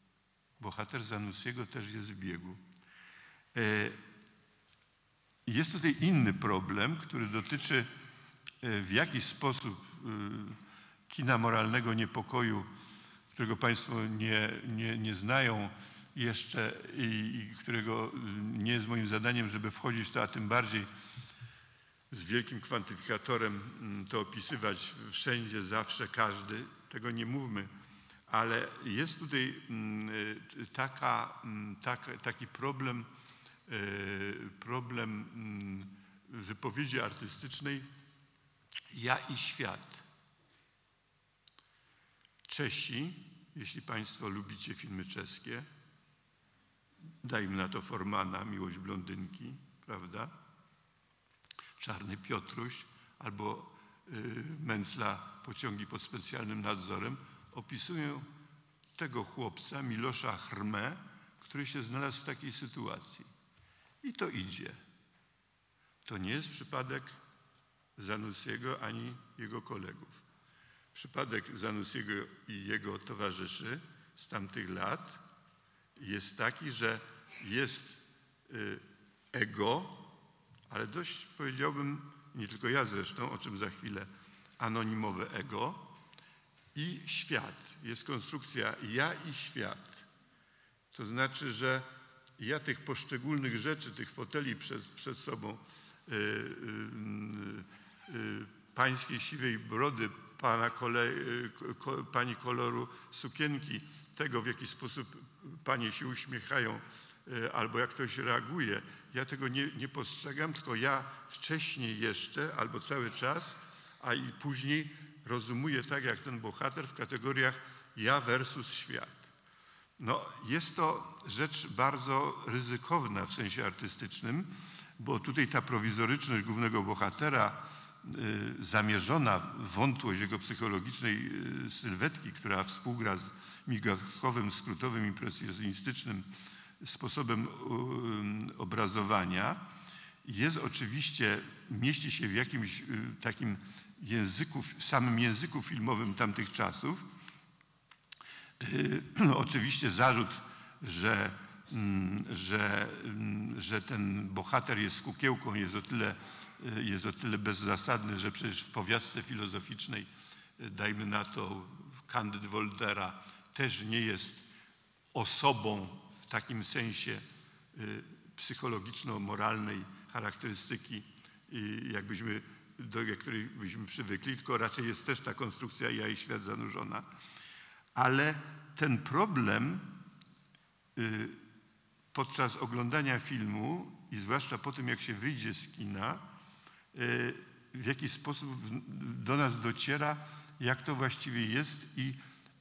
Jest tutaj inny problem, który dotyczy w jakiś sposób kina moralnego niepokoju, którego Państwo nie znają, jeszcze i którego nie jest moim zadaniem, żeby wchodzić w to, a tym bardziej z wielkim kwantyfikatorem to opisywać wszędzie, zawsze, każdy. Tego nie mówmy, ale jest tutaj taki problem wypowiedzi artystycznej ja i świat. Czesi, jeśli Państwo lubicie filmy czeskie, dajmy na to Formana, Miłość blondynki, prawda? Czarny Piotruś albo Mencla, Pociągi pod specjalnym nadzorem, opisują tego chłopca, Milosza Chrmę, który się znalazł w takiej sytuacji. I to idzie. To nie jest przypadek Zanussiego ani jego kolegów. Przypadek Zanussiego i jego towarzyszy z tamtych lat jest taki, że jest ego, ale dość, powiedziałbym, nie tylko ja zresztą, o czym za chwilę, anonimowe ego i świat. Jest konstrukcja ja i świat. To znaczy, że ja tych poszczególnych rzeczy, tych foteli przed sobą, pańskiej siwej brody, pani koloru sukienki, tego w jaki sposób panie się uśmiechają albo jak ktoś reaguje. Ja tego nie postrzegam, tylko ja wcześniej jeszcze albo cały czas, a i później rozumuję tak jak ten bohater w kategoriach ja versus świat. No, jest to rzecz bardzo ryzykowna w sensie artystycznym, bo tutaj ta prowizoryczność głównego bohatera, zamierzona wątłość jego psychologicznej sylwetki, która współgra z migawkowym, skrótowym, impresjonistycznym sposobem obrazowania, jest oczywiście, mieści się w jakimś takim języku, w samym języku filmowym tamtych czasów. Oczywiście zarzut, że ten bohater jest kukiełką, jest o tyle bezzasadny, że przecież w powiastce filozoficznej, dajmy na to Candide Voltaira, też nie jest osobą w takim sensie psychologiczno-moralnej charakterystyki, do której byśmy przywykli, tylko raczej jest też ta konstrukcja ja i świat zanurzona. Ale ten problem podczas oglądania filmu i zwłaszcza po tym, jak się wyjdzie z kina, w jaki sposób do nas dociera, jak to właściwie jest i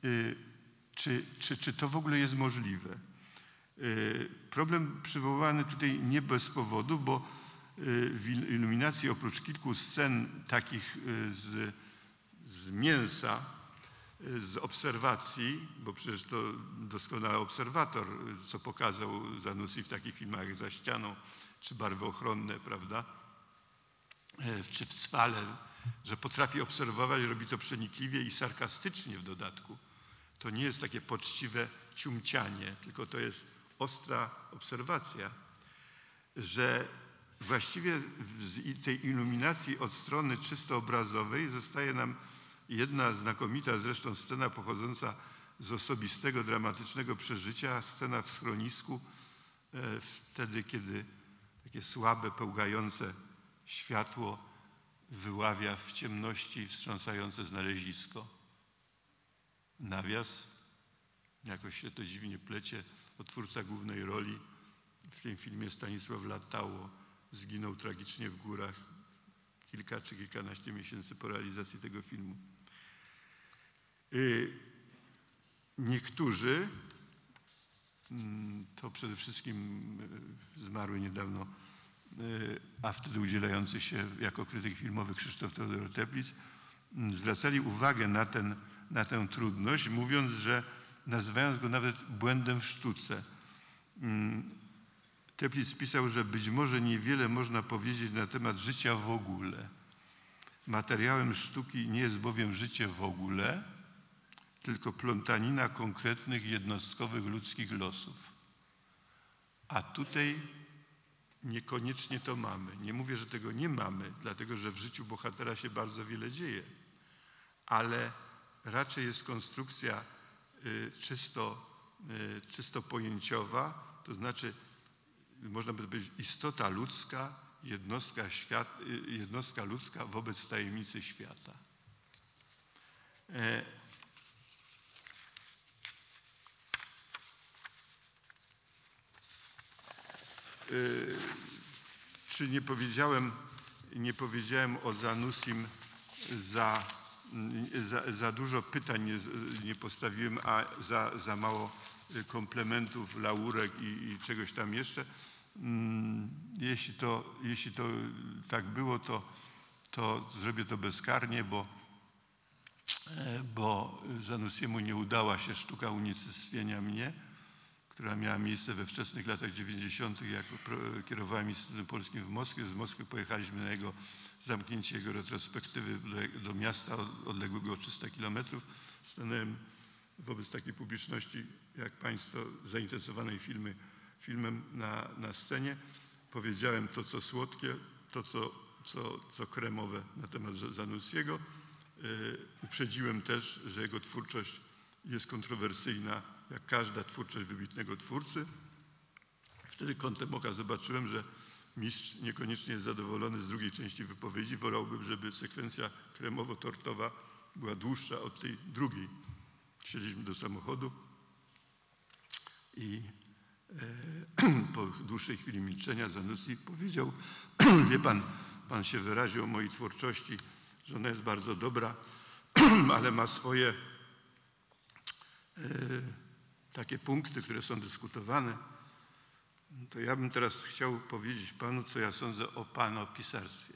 czy to w ogóle jest możliwe. Problem przywołany tutaj nie bez powodu, bo w iluminacji oprócz kilku scen takich z mięsa, z obserwacji, bo przecież to doskonały obserwator, co pokazał Zanussi w takich filmach jak Za ścianą, czy Barwy ochronne, prawda, czy w Cwale, że potrafi obserwować, robi to przenikliwie i sarkastycznie w dodatku. To nie jest takie poczciwe ciumcianie, tylko to jest ostra obserwacja, że właściwie w tej iluminacji od strony czysto obrazowej zostaje nam jedna znakomita zresztą scena pochodząca z osobistego, dramatycznego przeżycia, scena w schronisku, wtedy, kiedy takie słabe, pełgające światło wyławia w ciemności wstrząsające znalezisko. Nawias, jakoś się to dziwnie plecie, twórca głównej roli w tym filmie Stanisław Latało zginął tragicznie w górach kilka czy kilkanaście miesięcy po realizacji tego filmu. Niektórzy, to przede wszystkim zmarły niedawno, a wtedy udzielający się jako krytyk filmowy Krzysztof Teodor Teplitz, zwracali uwagę na tę trudność, mówiąc, że nazywając go nawet błędem w sztuce. Teplitz pisał, że być może niewiele można powiedzieć na temat życia w ogóle. Materiałem sztuki nie jest bowiem życie w ogóle, tylko plątanina konkretnych, jednostkowych ludzkich losów. A tutaj niekoniecznie to mamy. Nie mówię, że tego nie mamy, dlatego że w życiu bohatera się bardzo wiele dzieje, ale raczej jest konstrukcja czysto czysto pojęciowa, to znaczy można by powiedzieć istota ludzka, jednostka ludzka wobec tajemnicy świata. Czy nie powiedziałem o Zanussim za dużo pytań nie postawiłem, a za mało komplementów, laurek i czegoś tam jeszcze. Jeśli to tak było, to zrobię to bezkarnie, bo Zanussiemu nie udała się sztuka unicestwienia mnie, która miała miejsce we wczesnych latach 90., jak kierowałem Instytutem Polskim w Moskwie. Z Moskwy pojechaliśmy na jego zamknięcie jego retrospektywy do miasta odległego o 300 kilometrów. Stanąłem wobec takiej publiczności, jak Państwo, zainteresowanej filmem na scenie. Powiedziałem to, co słodkie, to, co kremowe na temat Zanussiego. Uprzedziłem też, że jego twórczość jest kontrowersyjna, jak każda twórczość wybitnego twórcy. Wtedy kątem oka zobaczyłem, że mistrz niekoniecznie jest zadowolony z drugiej części wypowiedzi. Wolałbym, żeby sekwencja kremowo-tortowa była dłuższa od tej drugiej. Wsiedliśmy do samochodu i po dłuższej chwili milczenia Zanussi powiedział: wie pan się wyraził o mojej twórczości, że ona jest bardzo dobra, ale ma swoje takie punkty, które są dyskutowane. To ja bym teraz chciał powiedzieć panu, co ja sądzę o panopisarstwie.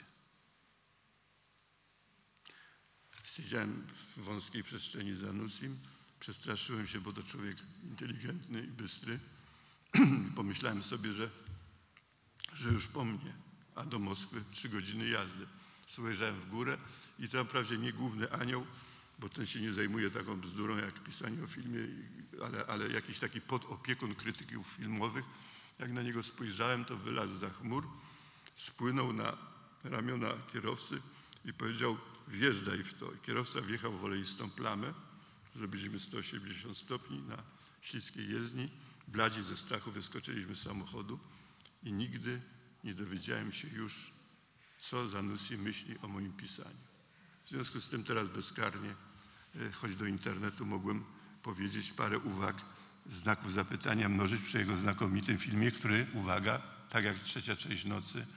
Siedziałem w wąskiej przestrzeni z Zanussim, przestraszyłem się, bo to człowiek inteligentny i bystry. Pomyślałem sobie, że już po mnie, a do Moskwy 3 godziny jazdy. Spojrzałem w górę i to wprawdzie nie główny anioł, bo ten się nie zajmuje taką bzdurą jak pisanie o filmie, ale jakiś taki podopiekun krytyków filmowych. Jak na niego spojrzałem, to wylazł za chmur, spłynął na ramiona kierowcy i powiedział: wjeżdżaj w to. I kierowca wjechał w oleistą plamę, zrobiliśmy 180 stopni na śliskiej jezdni. Bladzi ze strachu wyskoczyliśmy z samochodu i nigdy nie dowiedziałem się już, co Zanussi myśli o moim pisaniu. W związku z tym teraz bezkarnie, choć do internetu mogłem powiedzieć parę uwag, znaków zapytania mnożyć przy jego znakomitym filmie, który, uwaga, tak jak Trzecia część nocy,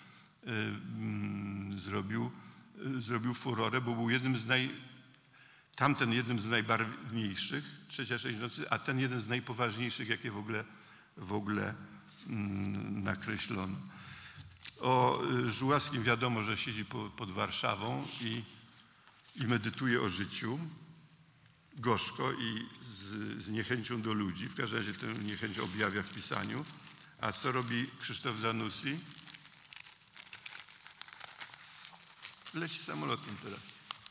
zrobił furorę, bo był tamten jednym z najbarwniejszych, Trzecia część nocy, a ten jeden z najpoważniejszych, jakie w ogóle nakreślono. O Żuławskim wiadomo, że siedzi pod Warszawą i medytuje o życiu gorzko i z niechęcią do ludzi. W każdym razie tę niechęć objawia w pisaniu. A co robi Krzysztof Zanussi? Leci samolotem teraz.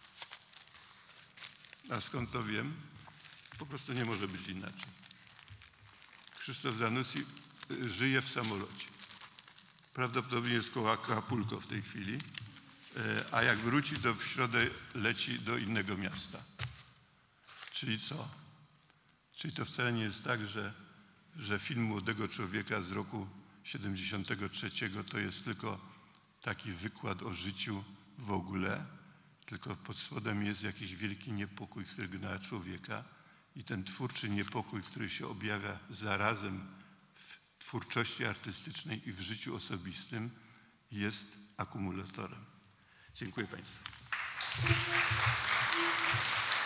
A skąd to wiem? Po prostu nie może być inaczej. Krzysztof Zanussi żyje w samolocie. Prawdopodobnie jest koło Acapulco w tej chwili, a jak wróci, to w środę leci do innego miasta. Czyli co? Czyli to wcale nie jest tak, że film młodego człowieka z roku 73 to jest tylko taki wykład o życiu w ogóle, tylko pod spodem jest jakiś wielki niepokój, który gna człowieka i ten twórczy niepokój, który się objawia zarazem w twórczości artystycznej i w życiu osobistym, jest akumulatorem. Dziękuję Państwu.